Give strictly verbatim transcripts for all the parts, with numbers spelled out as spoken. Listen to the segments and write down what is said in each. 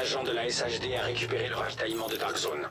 agent de la S H D a récupéré le ravitaillement de Dark Zone.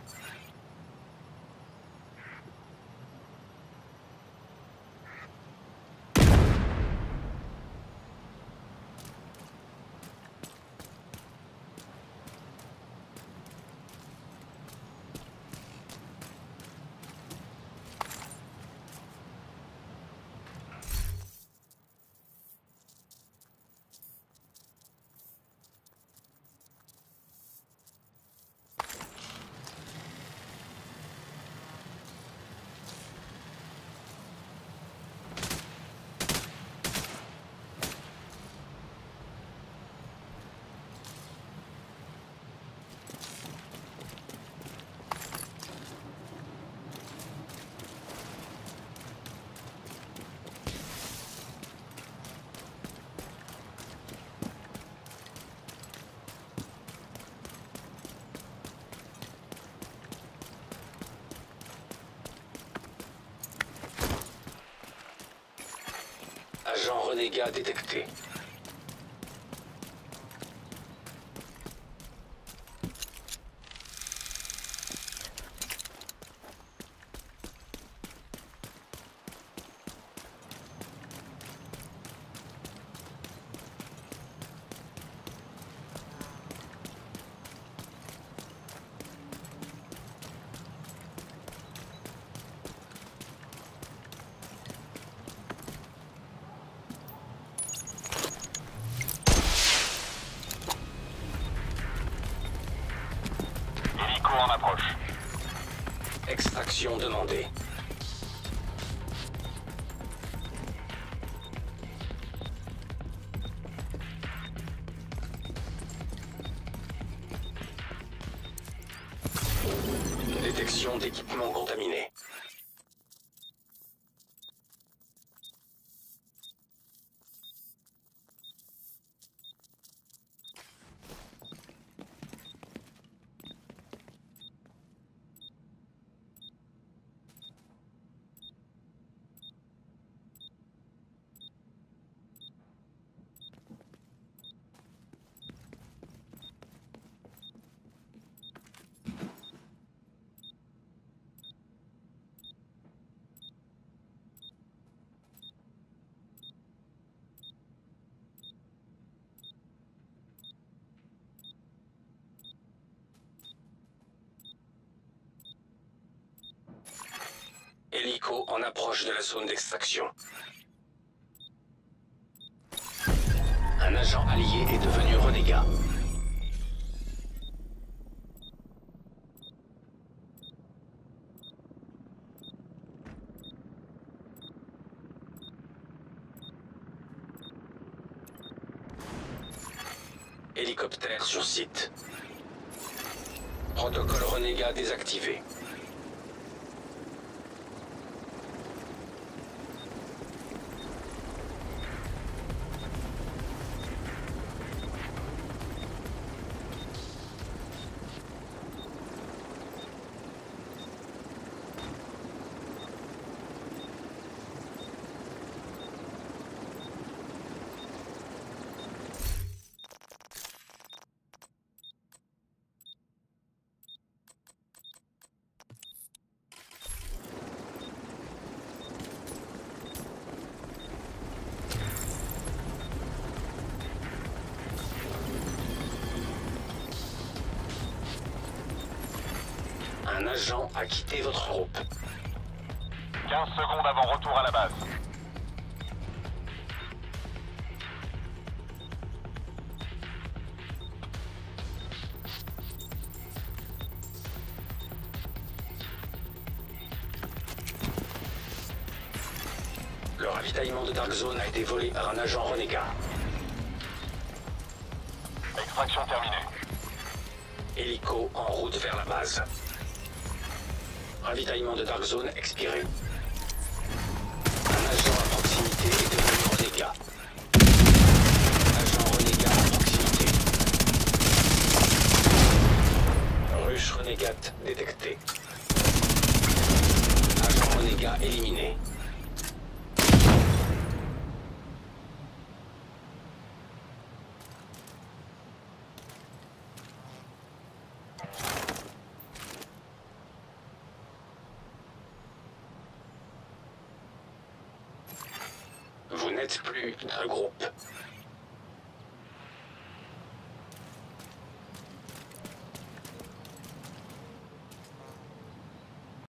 Agent renégat détecté. En approche. Extraction demandée. Détection d'équipements contaminés. Hélico en approche de la zone d'extraction. Un agent allié est devenu renégat. Hélicoptère sur site. Protocole renégat désactivé. Un agent a quitté votre groupe. quinze secondes avant retour à la base. Le ravitaillement de Dark Zone a été volé par un agent renégat. Extraction terminée. Hélico en route vers la base. Ravitaillement de Dark Zone expiré. Un agent à proximité est devenu renégat. Agent renégat à proximité. Ruche renégate détectée. Agent renégat éliminé. n'êtes plus un groupe.